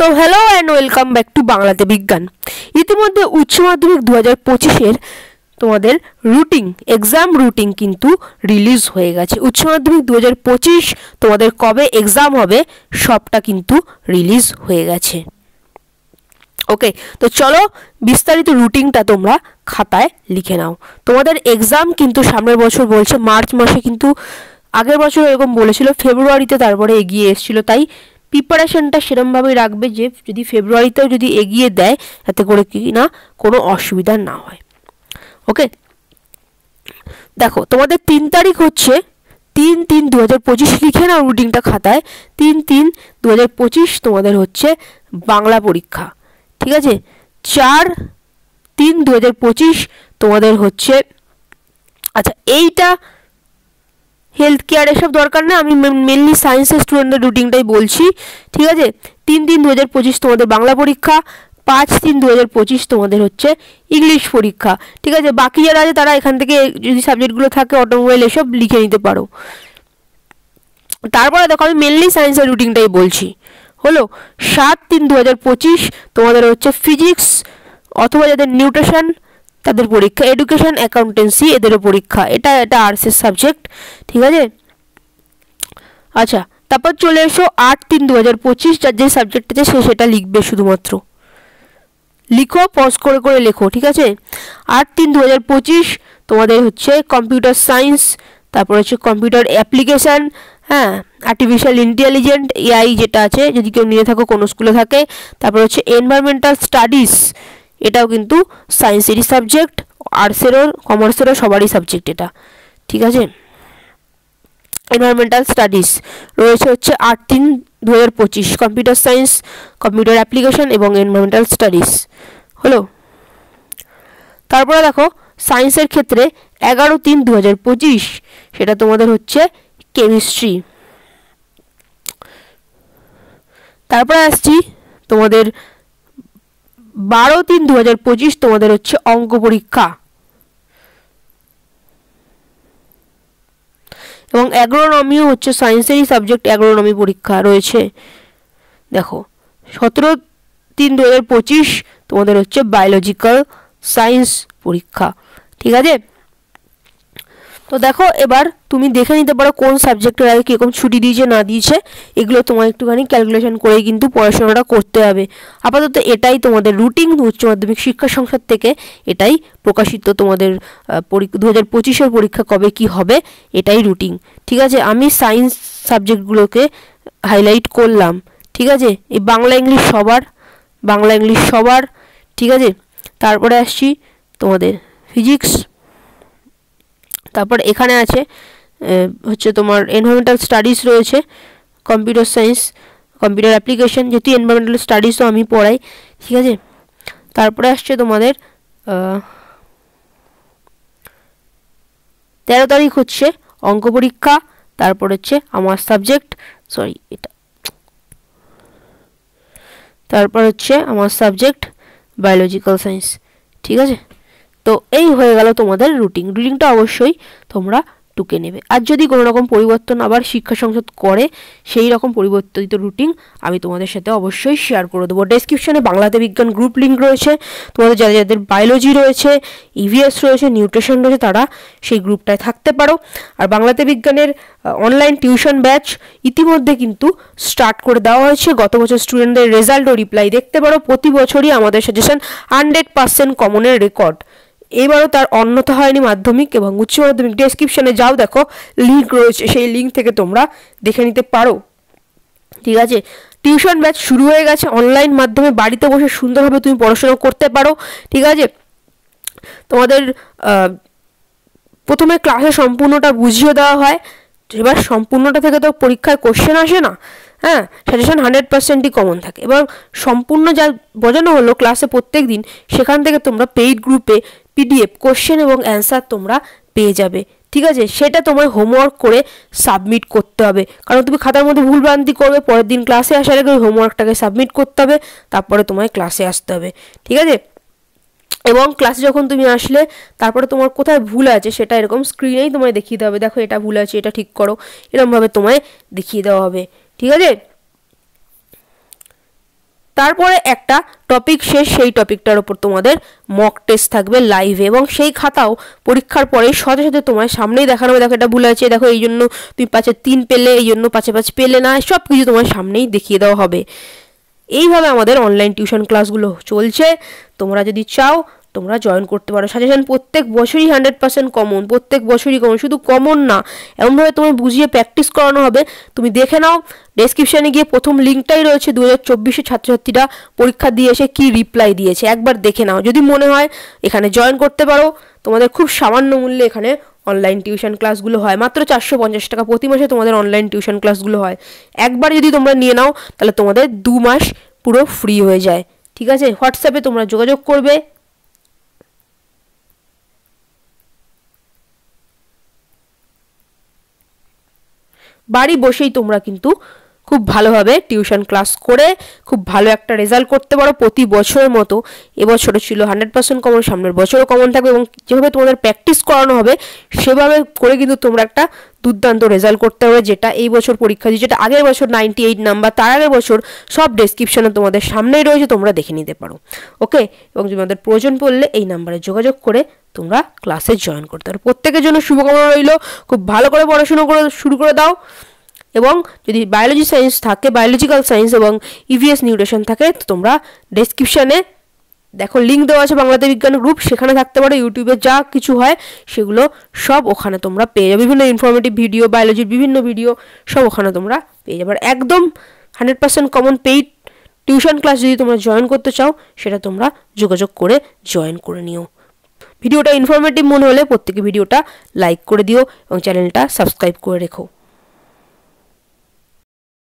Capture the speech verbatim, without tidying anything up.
তো hello and welcome back to বাংলাতে বিজ্ঞান। ইতিমধ্যে উচ্চ মাধ্যমিক দু হাজার পঁচিশের তোমাদের রুটিন এক্সাম রুটিন কিন্তু রিলিজ হয়ে গেছে। উচ্চ মাধ্যমিক দু হাজার পঁচিশ তোমাদের কবে এক্সাম হবে সবটা কিন্তু রিলিজ হয়ে গেছে। ওকে, তো চলো বিস্তারিত রুটিনটা তোমরা খাতায় লিখে নাও। তোমাদের এক্সাম কিন্তু সামনের বছর বলছে মার্চ মাসে, কিন্তু আগের বছর এরকম বলেছিল ফেব্রুয়ারিতে, তারপরে এগিয়ে এসেছিল। তাই প্রিপারেশনটা সেরমভাবেই রাখবে যে যদি ফেব্রুয়ারিতেও যদি এগিয়ে দেয় তাতে করে কি না কোনো অসুবিধা না হয়। ওকে, দেখো তোমাদের তিন তারিখ হচ্ছে তিন তিন দু হাজার পঁচিশ লিখে নাও রুটিনটা খাতায়। তিন তিন দু হাজার পঁচিশ তোমাদের হচ্ছে বাংলা পরীক্ষা, ঠিক আছে। চার তিন দু হাজার পঁচিশ তোমাদের হচ্ছে, আচ্ছা এইটা হেলথ কেয়ার এসব দরকার না, আমি মেনলি সায়েন্সের স্টুডেন্টদের রুটিনটাই বলছি, ঠিক আছে। তিন তিন দু হাজার পঁচিশ তোমাদের বাংলা পরীক্ষা, পাঁচ তিন দু হাজার পঁচিশ তোমাদের হচ্ছে ইংলিশ পরীক্ষা, ঠিক আছে। বাকি যারা আছে তারা এখান থেকে যদি সাবজেক্টগুলো থাকে অটোমোবাইল এসব লিখে নিতে পারো। তারপরে দেখো আমি মেনলি সায়েন্সের রুটিনটাই বলছি, হলো সাত তিন দু হাজার পঁচিশ তোমাদের হচ্ছে ফিজিক্স অথবা যাদের নিউট্রিশন তাদের পরীক্ষা, এডুকেশন অ্যাকাউন্টেন্সি এদেরও পরীক্ষা, এটা এটা আর্টসের সাবজেক্ট, ঠিক আছে। আচ্ছা, তারপর চলে এসো আট তিন দু হাজার পঁচিশ যার যে সাবজেক্ট আছে সে সেটা লিখবে, শুধুমাত্র লিখো, পজ করে করে লেখো, ঠিক আছে। আট তিন দু হাজার পঁচিশ তোমাদের হচ্ছে কম্পিউটার সায়েন্স, তারপর হচ্ছে কম্পিউটার অ্যাপ্লিকেশান, হ্যাঁ আর্টিফিশিয়াল ইন্টেলিজেন্ট এআই যেটা আছে যদি কেউ নিয়ে থাকো কোনো স্কুলে থাকে। তারপর হচ্ছে এনভায়রনমেন্টাল স্টাডিজ, এটাও কিন্তু সায়েন্সেরই সাবজেক্ট, আর্টসেরও কমার্সেরও সবারই সাবজেক্ট এটা, ঠিক আছে। এনভায়রনমেন্টাল স্টাডিজ রয়েছে হচ্ছে আট তিন দু হাজার পঁচিশ কম্পিউটার সায়েন্স, কম্পিউটার অ্যাপ্লিকেশন এবং এনভায়রনমেন্টাল স্টাডিজ হলো। তারপরে দেখো সায়েন্সের ক্ষেত্রে এগারো তিন দু হাজার পঁচিশ সেটা তোমাদের হচ্ছে কেমিস্ট্রি। তারপরে আসছি তোমাদের বারো তিন দু হাজার পঁচিশ তোমাদের হচ্ছে অঙ্ক পরীক্ষা, এবং অ্যাগ্রোনমিও হচ্ছে সায়েন্সেরই সাবজেক্ট, অ্যাগ্রোনমি পরীক্ষা রয়েছে। দেখো সতেরো তিন দু হাজার পঁচিশ তোমাদের হচ্ছে বায়োলজিক্যাল সায়েন্স পরীক্ষা, ঠিক আছে। তো দেখো এবার তুমি দেখে নিতে পারো কোন সাবজেক্টের আগে কীরকম ছুটি দিয়েছে না দিয়েছে, এগুলো তোমার একটুখানি ক্যালকুলেশন করেই কিন্তু পড়াশোনাটা করতে হবে। আপাতত এটাই তোমাদের রুটিন উচ্চ মাধ্যমিক শিক্ষা সংসদ থেকে এটাই প্রকাশিত, তোমাদের দু হাজার পঁচিশের পরীক্ষা কবে কি হবে এটাই রুটিন, ঠিক আছে। আমি সায়েন্স সাবজেক্টগুলোকে হাইলাইট করলাম, ঠিক আছে। এই বাংলা ইংলিশ সবার, বাংলা ইংলিশ সবার, ঠিক আছে। তারপরে আসছি তোমাদের ফিজিক্স, তারপর এখানে আছে হচ্ছে তোমার এনভায়রনমেন্টাল স্টাডিজ রয়েছে, কম্পিউটার সায়েন্স, কম্পিউটার অ্যাপ্লিকেশন, যেহেতু এনভায়রনমেন্টাল স্টাডিজও আমি পড়াই, ঠিক আছে। তারপরে আসছে তোমাদের তেরো তারিখ হচ্ছে অঙ্ক পরীক্ষা, তারপর হচ্ছে আমার সাবজেক্ট, সরি এটা তারপর হচ্ছে আমার সাবজেক্ট বায়োলজিক্যাল সায়েন্স, ঠিক আছে। তো এই হয়ে গেল তোমাদের রুটিন। রুটিনটা অবশ্যই তোমরা টুকে নেবে, আর যদি কোনো রকম পরিবর্তন আবার শিক্ষা সংসদ করে সেই রকম পরিবর্তিত রুটিন আমি তোমাদের সাথে অবশ্যই শেয়ার করে দেবো। ডেসক্রিপশনে বাংলাতে বিজ্ঞান গ্রুপ লিঙ্ক রয়েছে, তোমাদের যাদের যাদের বায়োলজি রয়েছে, ইভিএস রয়েছে, নিউট্রিশন রয়েছে তারা সেই গ্রুপটায় থাকতে পারো। আর বাংলাতে বিজ্ঞানের অনলাইন টিউশন ব্যাচ ইতিমধ্যে কিন্তু স্টার্ট করে দেওয়া হয়েছে। গত বছর স্টুডেন্টদের রেজাল্ট ও রিপ্লাই দেখতে পারো। প্রতি বছরই আমাদের সাজেশন হান্ড্রেড পার্সেন্ট কমনের রেকর্ড, এবারও তার অন্যথা হয়নি মাধ্যমিক এবং উচ্চ মাধ্যমিক। ডেসক্রিপশনে যাও, দেখো লিঙ্ক রয়েছে, সেই লিঙ্ক থেকে তোমরা দেখে নিতে পারো, ঠিক আছে। টিউশন ব্যাচ শুরু হয়ে গেছে, অনলাইন মাধ্যমে বাড়িতে বসে সুন্দরভাবে তুমি পড়াশোনা করতে পারো, ঠিক আছে। তোমাদের প্রথমে ক্লাসে সম্পূর্ণটা বুঝিয়ে দেওয়া হয়, এবার সম্পূর্ণটা থেকে তো পরীক্ষায় কোশ্চেন আসে না, হ্যাঁ সাজেশন হান্ড্রেড পার্সেন্টই কমন থাকে। এবার সম্পূর্ণ যা বোঝানো হলো ক্লাসে প্রত্যেক দিন, সেখান থেকে তোমরা পেইড গ্রুপে পিডিএফ কোশ্চেন এবং অ্যান্সার তোমরা পেয়ে যাবে, ঠিক আছে। সেটা তোমায় হোমওয়ার্ক করে সাবমিট করতে হবে, কারণ তুমি খাতার মধ্যে ভুলভ্রান্তি করবে, পরের দিন ক্লাসে আসার আগে ওই হোমওয়ার্কটাকে সাবমিট করতে হবে, তারপরে তোমায় ক্লাসে আসতে হবে, ঠিক আছে। এবং ক্লাসে যখন তুমি আসলে তারপরে তোমার কোথায় ভুল আছে সেটা এরকম স্ক্রিনেই তোমায় দেখিয়ে দেওয়া হবে, দেখো এটা ভুল আছে এটা ঠিক করো, এরকমভাবে তোমায় দেখিয়ে দেওয়া হবে, ঠিক আছে। তারপরে একটা টপিক শেষ, সেই টপিকটার উপর তোমাদের মক টেস্ট থাকবে লাইভে, এবং সেই খাতাও পরীক্ষার পরে সাথে সাথে তোমার সামনেই দেখানো হবে, দেখো এটা ভুল আছে, দেখো এই জন্য তুমি পাঁচে তিন পেলে, এই জন্য পাঁচে পাঁচ পেলে না, সব কিছু তোমার সামনেই দেখিয়ে দেওয়া হবে। এইভাবে আমাদের অনলাইন টিউশন ক্লাসগুলো চলছে। তোমরা যদি চাও তোমরা জয়েন করতে পারো। সাজেশন প্রত্যেক বছরই হান্ড্রেড পার্সেন্ট কমন, প্রত্যেক বছরই কমন, শুধু কমন না, এমনভাবে তোমায় বুঝিয়ে প্র্যাকটিস করানো হবে। তুমি দেখে নাও, ডেসক্রিপশানে গিয়ে প্রথম লিঙ্কটাই রয়েছে, দু হাজার চব্বিশে ছাত্রছাত্রীরা পরীক্ষা দিয়ে এসে কী রিপ্লাই দিয়েছে, একবার দেখে নাও। যদি মনে হয় এখানে জয়েন করতে পারো, তোমাদের খুব সামান্য মূল্যে এখানে অনলাইন টিউশন ক্লাসগুলো হয়, মাত্র চারশো পঞ্চাশ টাকা প্রতি মাসে তোমাদের অনলাইন টিউশন ক্লাসগুলো হয়। একবার যদি তোমরা নিয়ে নাও তাহলে তোমাদের দু মাস পুরো ফ্রি হয়ে যায়। ঠিক আছে, হোয়াটসঅ্যাপে তোমরা যোগাযোগ করবে। বাড়ি বসেই তোমরা কিন্তু খুব ভালোভাবে টিউশন ক্লাস করে খুব ভালো একটা রেজাল্ট করতে পারো। প্রতি বছরের মতো এবছরও ছিল হান্ড্রেড পার্সেন্ট কমন, সামনের বছরও কমন থাকবে, এবং যেভাবে তোমাদের প্র্যাকটিস করানো হবে সেভাবে করে কিন্তু তোমরা একটা দুর্দান্ত রেজাল্ট করতে হবে। যেটা এই বছর পরীক্ষা দিয়ে, যেটা আগের বছর নাইনটি এইট নাম্বার, তার আগের বছর সব ডেসক্রিপশনে তোমাদের সামনেই রয়েছে, তোমরা দেখে নিতে পারো। ওকে, এবং তোমাদের প্রয়োজন পড়লে এই নাম্বারে যোগাযোগ করে তোমরা ক্লাসে জয়েন করতে পারো। প্রত্যেকের জন্য শুভকামনা রইল, খুব ভালো করে পড়াশুনো করে শুরু করে দাও। এবং যদি বায়োলজি সায়েন্স থাকে, বায়োলজিক্যাল সায়েন্স এবং ইভিএস নিউট্রিশন থাকে, তো তোমরা ডেসক্রিপশানে দেখো লিঙ্ক দেওয়া আছে বাংলাতে বিজ্ঞান গ্রুপ, সেখানে থাকতে পারো। ইউটিউবে যা কিছু হয় সেগুলো সব ওখানে তোমরা পেয়ে যাবে, বিভিন্ন ইনফরমেটিভ ভিডিও, বায়োলজির বিভিন্ন ভিডিও সব ওখানে তোমরা পেয়ে যাবে। একদম hundred percent common paid tuition class যদি তোমরা জয়েন করতে চাও, সেটা তোমরা যোগাযোগ করে জয়েন করে নিও। ভিডিওটা ইনফরমেটিভ মনে হলে প্রত্যেকে ভিডিওটা লাইক করে দিও এবং চ্যানেলটা সাবস্ক্রাইব করে রেখো।